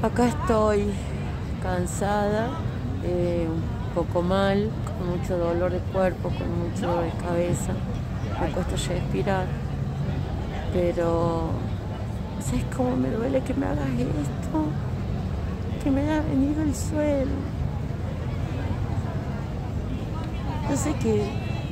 Acá estoy cansada, un poco mal, con mucho dolor de cuerpo, con mucho dolor de cabeza. Me cuesta respirar, pero ¿sabes cómo me duele que me hagas esto? Que me haya venido el suelo. Yo sé que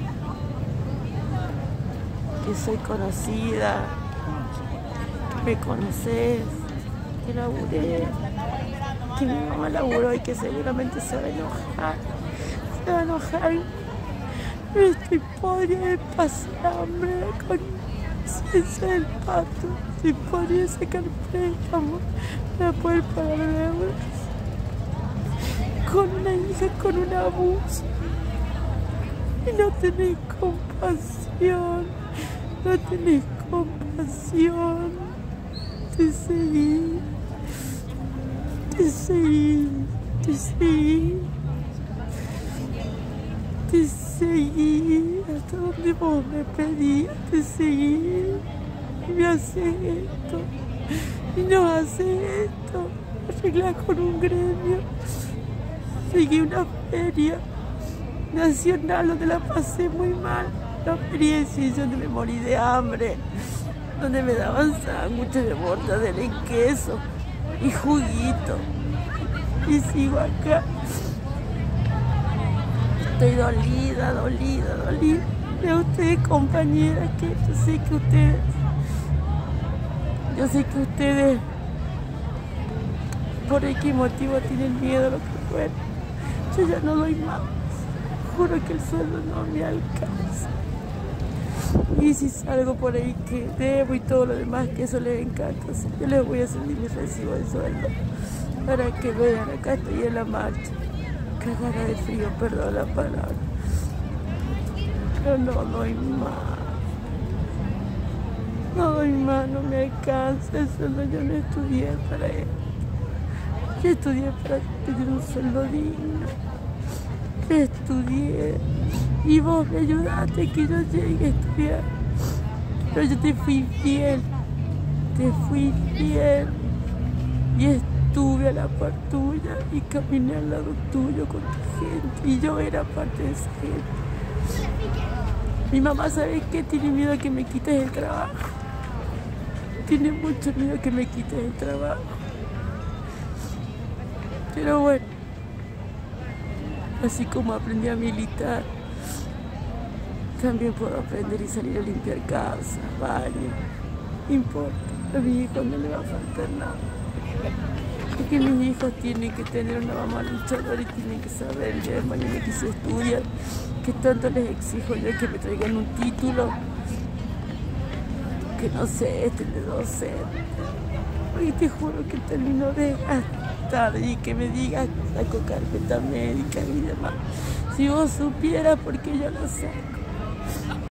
soy conocida, que me conoces, que laburé, que mi mamá laburó y que seguramente se va a enojar. Se va a enojar. Pero estoy podrida de pasar hambre con ciencia del pato. Estoy podrida de sacar préstamos para poder pagar deudas. Con una hija con un abuso. Y no tenés compasión. No tenés compasión. Te seguí. Te seguí. Te seguí. Te seguí hasta donde vos me pedías. Te seguí. Y me haces esto. Y no haces esto. Arreglás con un gremio. Seguí una feria nacional donde la pasé muy mal. La experiencia donde me morí de hambre, donde me daban sándwiches de mortadela y queso y juguito. Y sigo acá. Estoy dolida. De ustedes, compañeras, que yo sé que ustedes por X motivo tienen miedo a lo que fuera. Yo ya no doy más. Juro que el sueldo no me alcanza. Y si salgo por ahí que debo y todo lo demás, que eso les encanta, yo les voy a subir mi recibo de sueldo para que vean. Acá estoy en la marcha, cagada de frío, perdón la palabra, pero no doy más. No doy más, no me alcanza el sueldo. Yo no estudié para esto. Yo estudié para tener un sueldo digno. Yo estudié y vos me ayudaste que yo llegue a estudiar. Pero yo te fui fiel y estuve a la par tuya y caminé al lado tuyo con tu gente y yo era parte de esa gente. Mi mamá, ¿sabes qué? Tiene miedo a que me quites el trabajo. Tiene mucho miedo a que me quites el trabajo. Pero bueno, así como aprendí a militar, también puedo aprender y salir a limpiar casa, baño. No importa, a mi hijo no le va a faltar nada. Porque mis hijos tienen que tener una mamá luchadora y tienen que saber el día de mañana que se estudian, que tanto les exijo yo que me traigan un título, que no sé, de docente. Y te juro que termino de gastar y que me digas saco carpeta médica y demás. Si vos supieras, porque yo lo saco.